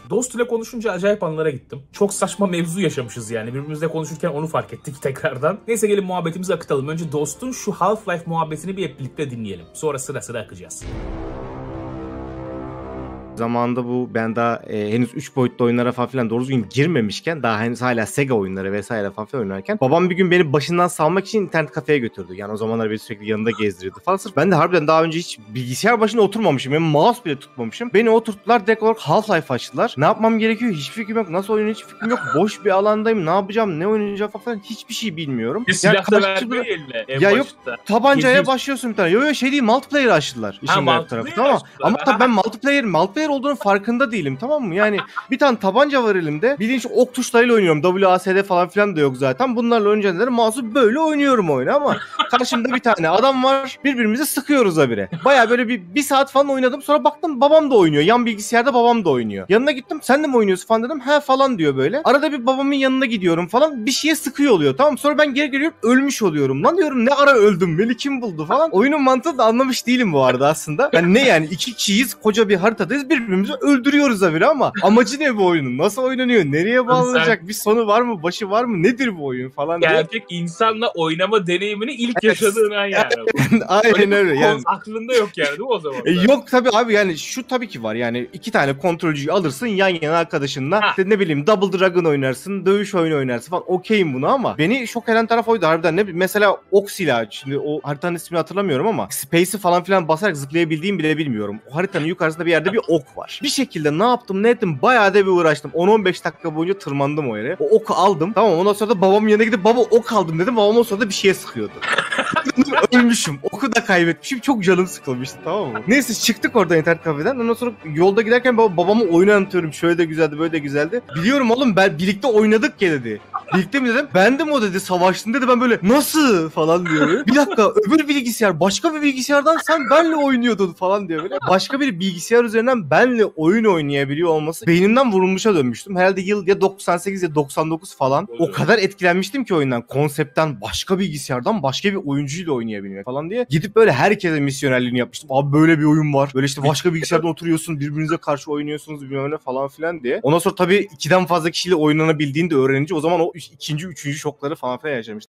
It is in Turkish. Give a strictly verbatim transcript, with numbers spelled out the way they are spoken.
Dost ile konuşunca acayip anlara gittim. Çok saçma mevzu yaşamışız yani. Birbirimizle konuşurken onu fark ettik tekrardan. Neyse gelin muhabbetimizi akıtalım. Önce Dost'un şu Half-Life muhabbetini bir hep birlikte dinleyelim. Sonra sıra sıra akacağız. Zamanında bu ben daha e, henüz üç boyutlu oyunlara falan filan doğru düzgün girmemişken, daha henüz hala Sega oyunları vesaire falan filan oynarken babam bir gün beni başından salmak için internet kafeye götürdü. Yani o zamanlar beni sürekli yanında gezdiriyordu falan. Sırf ben de harbiden daha önce hiç bilgisayar başında oturmamışım. Yani mouse bile tutmamışım. Beni oturttular, direkt olarak Half-Life açtılar. Ne yapmam gerekiyor? Hiçbir fikrim yok. Nasıl oynayacağım hiçbir fikrim yok. Boş bir alandayım. Ne yapacağım? Ne oynayacağım falan, hiçbir şey bilmiyorum. Bir silah da vermiyor eline en ya başta. Yok tabancaya Geziyorsun. Başlıyorsun bir tane. Yok yok şey değil, multiplayer açtılar. Ha, multiplayer tamam. Ama tabii ben multiplayer multiplayer olduğunu farkında değilim, tamam mı? Yani bir tane tabanca var elimde. Bilinç ok tuşlarıyla oynuyorum. W A S D falan filan da yok zaten. Bunlarla oynayınca mouse'u böyle oynuyorum oyunu ama karşımda bir tane adam var. Birbirimizi sıkıyoruz habire. Baya böyle bir, bir saat falan oynadım. Sonra baktım babam da oynuyor. Yan bilgisayarda babam da oynuyor. Yanına gittim. Sen de mi oynuyorsun falan dedim. He falan diyor böyle. Arada bir babamın yanına gidiyorum falan. Bir şeye sıkıyor oluyor. Tamam, sonra ben geri geliyorum. Ölmüş oluyorum. Lan diyorum, ne ara öldüm? Beni kim buldu falan. Oyunun mantığını da anlamış değilim bu arada aslında. Yani ne yani? İki kişiyiz. Koca bir haritadayız. Birbirimizi öldürüyoruz habire ama amacı ne bu oyunun? Nasıl oynanıyor? Nereye bağlanacak? Sen... Bir sonu var mı? Başı var mı? Nedir bu oyun falan diye. Gerçek insanla oynama deneyimini ilk yaşadığın an yani. Aynen öyle. Yani. Aklında yok yani değil mi o zaman? E, yok tabii abi, yani şu tabii ki var. Yani iki tane kontrolcüyü alırsın yan yana arkadaşınla. İşte ne bileyim Double Dragon oynarsın, dövüş oyunu oynarsın falan. Okeyim buna ama beni şok eden taraf oydu harbiden. Ne mesela ok silahı. Şimdi o haritanın ismini hatırlamıyorum ama Space'i falan filan basarak zıplayabildiğimi bile bilmiyorum. O haritanın yukarısında bir yerde bir ok var. Bir şekilde ne yaptım ne ettim bayağı da bir uğraştım. on on beş dakika boyunca tırmandım o yere. O oku aldım. Tamam, ondan sonra da babamın yanına gidip baba ok aldım dedim. Babam o sırada bir şeye sıkıyordu. Ölmüşüm. Oku da kaybetmişim. Çok canım sıkılmıştı, tamam mı? Neyse çıktık oradan internet kafeden. Ondan sonra yolda giderken baba, babama oyunu anlatıyorum. Şöyle de güzeldi, böyle de güzeldi. Biliyorum oğlum, ben birlikte oynadık ya dedi. Birlikte mi dedim? Bendim o dedi. Savaştın dedi. Ben böyle nasıl falan diyor. Bir dakika, öbür bilgisayar başka bir bilgisayardan sen benle oynuyordun falan diyor böyle. Başka bir bilgisayar üzerinden benle oyun oynayabiliyor olması beynimden vurulmuşa dönmüştüm. Herhalde yıl ya doksan sekiz ya doksan dokuz falan. O kadar etkilenmiştim ki oyundan. Konseptten, başka bilgisayardan başka bir oyuncuyla oynayabilmek falan diye. Gidip böyle herkese misyonerliğini yapmıştım. Abi böyle bir oyun var. Böyle işte başka bilgisayardan oturuyorsun, birbirinize karşı oynuyorsunuz bilmem ne falan filan diye. Ondan sonra tabii ikiden fazla kişiyle oynanabildiğini de öğrenince o zaman o ikinci, üçüncü şokları falan filan yaşamıştım.